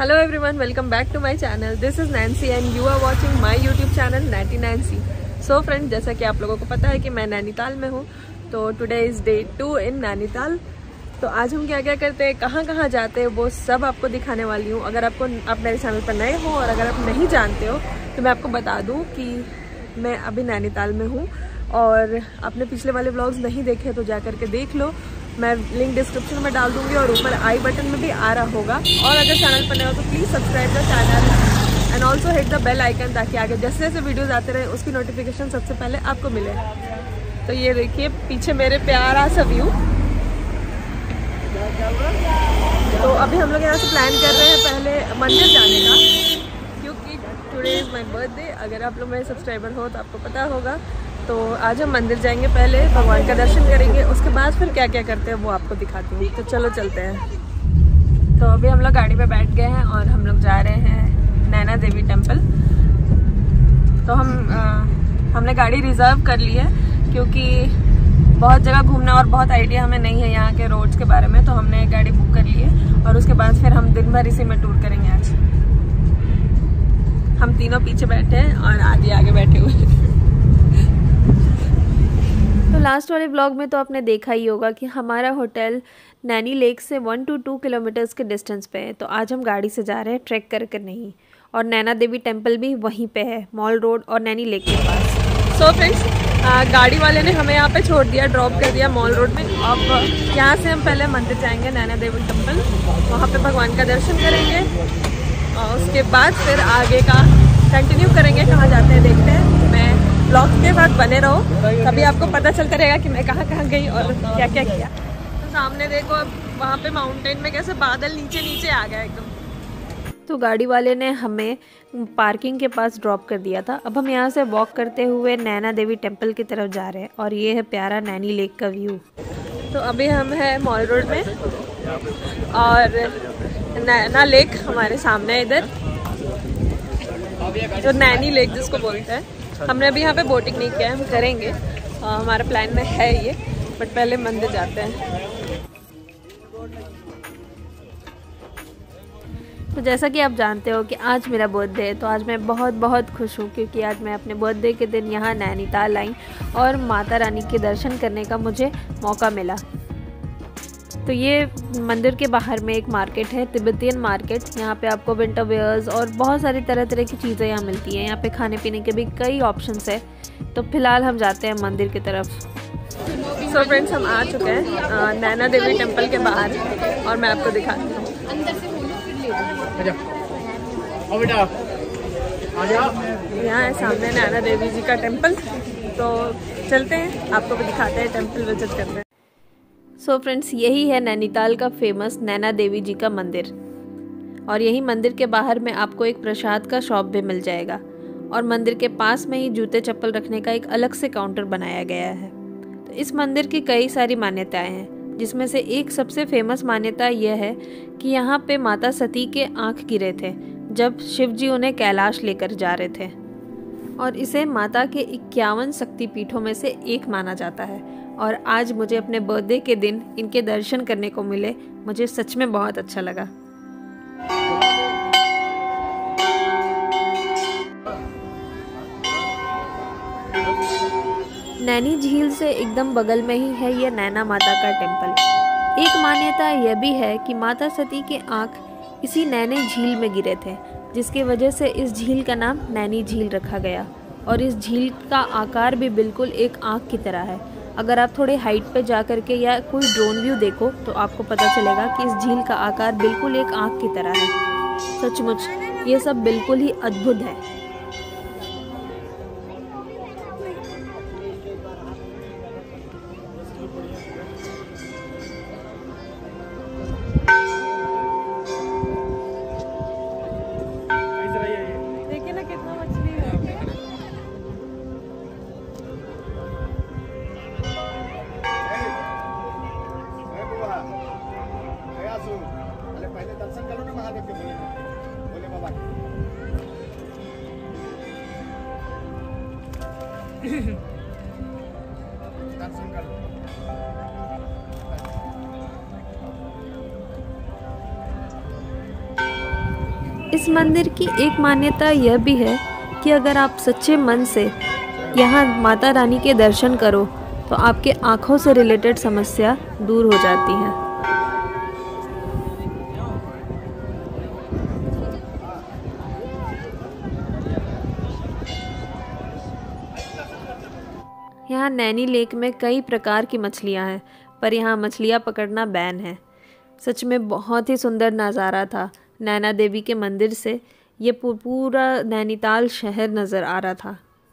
Hello everyone, welcome back to my channel. This is Nancy and you are watching my YouTube channel Natty Nancy. So friend, जैसा कि आप लोगों को पता है कि मैं नैनीताल में हूँ, तो today is day 2 in Nainital. तो आज हम क्या क्या करते हैं, कहाँ कहाँ जाते हैं, वो सब आपको दिखाने वाली हूँ। अगर आप मेरे चैनल पर नए हो और अगर आप नहीं जानते हो तो मैं आपको बता दूँ कि मैं अभी नैनीताल में हूँ। और आपने पिछले वाले व्लॉग्स नहीं देखे तो जा करके देख लो, मैं लिंक डिस्क्रिप्शन में डाल दूंगी और ऊपर आई बटन में भी आ रहा होगा। और अगर चैनल पर नए हो तो please subscribe the channel and also hit the bell icon, ताकि आगे जैसे जैसे वीडियोस आते रहे उसकी नोटिफिकेशन सबसे पहले आपको मिले। तो ये देखिए पीछे मेरे प्यारा सा व्यू। तो अभी हम लोग यहाँ से प्लान कर रहे हैं पहले मंदिर जाने का, क्योंकि टुडे इज़ माई बर्थडे। अगर आप लोग मेरे सब्सक्राइबर हो तो आपको पता होगा। तो आज हम मंदिर जाएंगे, पहले भगवान का दर्शन करेंगे, उसके बाद फिर क्या क्या करते हैं वो आपको दिखाती हूँ। तो चलो चलते हैं। तो अभी हम लोग गाड़ी पे बैठ गए हैं और हम लोग जा रहे हैं नैना देवी टेम्पल। तो हमने गाड़ी रिजर्व कर ली है, क्योंकि बहुत जगह घूमना और बहुत आइडिया हमें नहीं है यहाँ के रोड्स के बारे में। तो हमने गाड़ी बुक कर ली है और उसके बाद फिर हम दिन भर इसी में टूर करेंगे। आज हम तीनों पीछे बैठे हैं और आदि आगे बैठे हुए हैं। तो लास्ट वाले ब्लॉग में तो आपने देखा ही होगा कि हमारा होटल नैनी लेक से 1 to 2 किलोमीटर्स के डिस्टेंस पे है। तो आज हम गाड़ी से जा रहे हैं, ट्रैक कर नहीं। और नैना देवी टेम्पल भी वहीं पे है, मॉल रोड और नैनी लेक के पास। सो फ्रेंड्स, गाड़ी वाले ने हमें यहाँ पे छोड़ दिया, ड्रॉप कर दिया मॉल रोड में। अब यहाँ से हम पहले मंदिर जाएंगे नैना देवी टेम्पल, वहाँ पे भगवान का दर्शन करेंगे और उसके बाद फिर आगे का कंटिन्यू करेंगे। कहाँ जाते हैं देखते हैं। मैं ब्लॉग के बाद बने रहो, तभी आपको पता चलता रहेगा कि मैं कहाँ कहाँ गई और क्या क्या किया। तो सामने देखो, वहाँ पे माउंटेन में कैसे बादल नीचे नीचे आ गया एकदम। तो गाड़ी वाले ने हमें पार्किंग के पास ड्रॉप कर दिया था। अब हम यहाँ से वॉक करते हुए नैना देवी टेम्पल की तरफ जा रहे हैं और ये है प्यारा नैनी लेक का व्यू। तो अभी हम हैं मॉल रोड में और नैना लेक हमारे सामने है इधर, जो नैनी लेक जिसको बोलते हैं। हमने अभी यहाँ पे बोटिंग नहीं किया है, हम करेंगे, हमारा प्लान में है ये। बट पहले मंदिर जाते हैं। तो जैसा कि आप जानते हो कि आज मेरा बर्थडे है, तो आज मैं बहुत बहुत खुश हूँ, क्योंकि आज मैं अपने बर्थडे के दिन यहाँ नैनीताल आई और माता रानी के दर्शन करने का मुझे मौका मिला। तो ये मंदिर के बाहर में एक मार्केट है, तिब्बतियन मार्केट। यहाँ पे आपको विंटर वेयर्स और बहुत सारी तरह तरह की चीज़ें यहाँ मिलती हैं। यहाँ पे खाने पीने के भी कई ऑप्शंस है। तो फिलहाल हम जाते हैं मंदिर की तरफ। सो फ्रेंड्स, हम आ चुके हैं नैना देवी टेम्पल के बाहर और मैं आपको दिखाती हूँ। यहाँ है सामने नैना देवी जी का टेम्पल। तो चलते हैं, आपको भी दिखाते हैं, टेम्पल विजिट करते हैं। सो फ्रेंड्स, यही है नैनीताल का फेमस नैना देवी जी का मंदिर। और यही मंदिर के बाहर में आपको एक प्रसाद का शॉप भी मिल जाएगा। और मंदिर के पास में ही जूते चप्पल रखने का एक अलग से काउंटर बनाया गया है। तो इस मंदिर की कई सारी मान्यताएं हैं, जिसमें से एक सबसे फेमस मान्यता यह है कि यहाँ पे माता सती के आँख गिरे थे जब शिव जी उन्हें कैलाश लेकर जा रहे थे। और इसे माता के 51 शक्तिपीठों में से एक माना जाता है। और आज मुझे अपने बर्थडे के दिन इनके दर्शन करने को मिले, मुझे सच में बहुत अच्छा लगा। नैनी झील से एकदम बगल में ही है ये नैना माता का टेम्पल। एक मान्यता यह भी है कि माता सती के आँख इसी नैनी झील में गिरे थे, जिसकी वजह से इस झील का नाम नैनी झील रखा गया। और इस झील का आकार भी बिल्कुल एक आँख की तरह है। अगर आप थोड़े हाइट पे जा करके या कोई ड्रोन व्यू देखो तो आपको पता चलेगा कि इस झील का आकार बिल्कुल एक आँख की तरह है। सचमुच ये सब बिल्कुल ही अद्भुत है। देखिए ना कितना मछली है। पहले दर्शन करो ना महादेव के, भोले बाबा के दर्शन करो। इस मंदिर की एक मान्यता यह भी है कि अगर आप सच्चे मन से यहाँ माता रानी के दर्शन करो तो आपके आँखों से रिलेटेड समस्या दूर हो जाती हैं। यहाँ नैनी लेक में कई प्रकार की मछलियाँ हैं, पर यहाँ मछलियाँ पकड़ना बैन है। सच में बहुत ही सुंदर नज़ारा था। नैना देवी के मंदिर से ये पूरा नैनीताल शहर नज़र आ रहा था।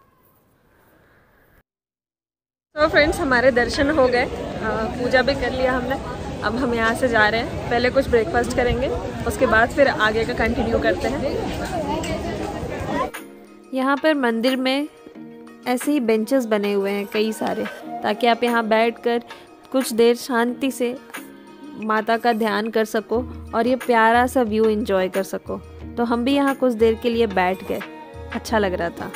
तो फ्रेंड्स, हमारे दर्शन हो गए, पूजा भी कर लिया हमने। अब हम यहाँ से जा रहे हैं। पहले कुछ ब्रेकफास्ट करेंगे, उसके बाद फिर आगे का कंटिन्यू करते हैं। यहाँ पर मंदिर में ऐसे ही बेंचेस बने हुए हैं कई सारे, ताकि आप यहाँ बैठकर कुछ देर शांति से माता का ध्यान कर सको और ये प्यारा सा व्यू एंजॉय कर सको। तो हम भी यहाँ कुछ देर के लिए बैठ गए, अच्छा लग रहा था।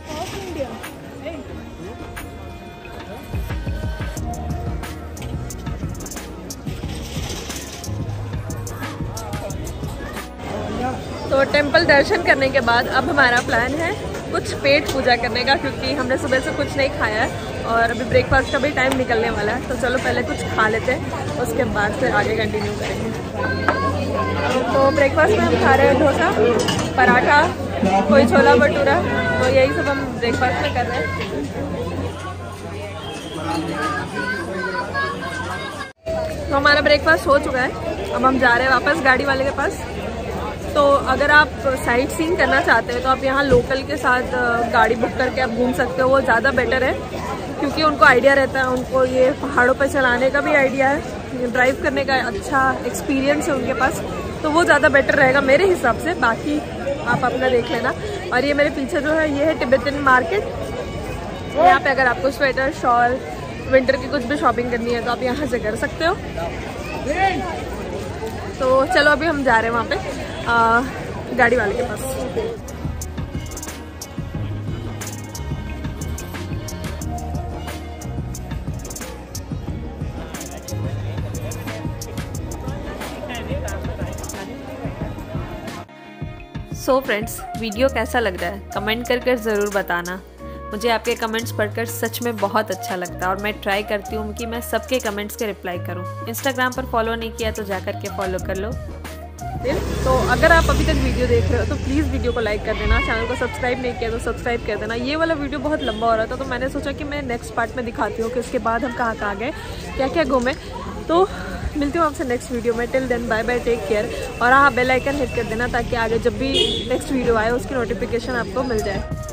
तो टेंपल दर्शन करने के बाद अब हमारा प्लान है कुछ पेट पूजा करने का, क्योंकि हमने सुबह से कुछ नहीं खाया है और अभी ब्रेकफास्ट का भी टाइम निकलने वाला है। तो चलो पहले कुछ खा लेते हैं, उसके बाद फिर आगे कंटिन्यू करेंगे। तो ब्रेकफास्ट में हम खा रहे हैं डोसा, पराठा, कोई छोला भटूरा, तो यही सब हम ब्रेकफास्ट में कर रहे हैं। तो हमारा ब्रेकफास्ट हो चुका है, अब हम जा रहे हैं वापस गाड़ी वाले के पास। तो अगर आप साइट सीइंग करना चाहते हैं तो आप यहाँ लोकल के साथ गाड़ी बुक करके आप घूम सकते हो, वो ज़्यादा बेटर है, क्योंकि उनको आइडिया रहता है, उनको ये पहाड़ों पर चलाने का भी आइडिया है, ड्राइव करने का अच्छा एक्सपीरियंस है उनके पास, तो वो ज़्यादा बेटर रहेगा मेरे हिसाब से। बाकी आप अपना देख लेना। और ये मेरे पीछे जो है ये है तिब्बतन मार्केट। यहाँ पे अगर आपको स्वेटर, शॉल, विंटर की कुछ भी शॉपिंग करनी है तो आप यहाँ से कर सकते हो। तो चलो अभी हम जा रहे हैं वहाँ पे गाड़ी वाले के पास। सो फ्रेंड्स, वीडियो कैसा लग रहा है कमेंट कर ज़रूर बताना। मुझे आपके कमेंट्स पढ़कर सच में बहुत अच्छा लगता है और मैं ट्राई करती हूँ कि मैं सबके कमेंट्स के रिप्लाई करूँ। इंस्टाग्राम पर फॉलो नहीं किया तो जा कर के फॉलो कर लो। तो अगर आप अभी तक वीडियो देख रहे हो तो प्लीज़ वीडियो को लाइक कर देना, चैनल को सब्सक्राइब नहीं किया तो सब्सक्राइब कर देना। ये वाला वीडियो बहुत लंबा हो रहा था तो मैंने सोचा कि मैं नेक्स्ट पार्ट में दिखाती हूँ कि उसके बाद हम कहाँ कहाँ गए, क्या क्या घूमे। तो मिलती हूँ आपसे नेक्स्ट वीडियो में। Till then bye bye, take care. और हाँ, बेल आइकन हिट कर देना ताकि आगे जब भी नेक्स्ट वीडियो आए उसकी नोटिफिकेशन आपको मिल जाए।